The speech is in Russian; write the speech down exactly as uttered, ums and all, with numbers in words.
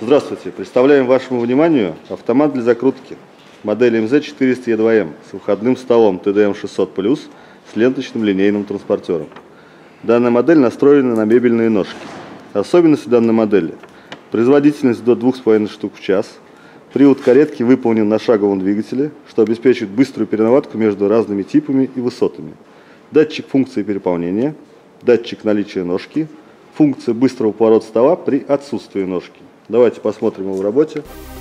Здравствуйте! Представляем вашему вниманию автомат для закрутки модели эм зэ четыреста е два эм с выходным столом тэ дэ эм шестьсот плюс с ленточным линейным транспортером. Данная модель настроена на мебельные ножки. Особенности данной модели: производительность до двух с половиной штук в час, привод каретки выполнен на шаговом двигателе, что обеспечивает быструю переналадку между разными типами и высотами, датчик функции переполнения, датчик наличия ножки, функция быстрого поворота стола при отсутствии ножки. Давайте посмотрим его в работе.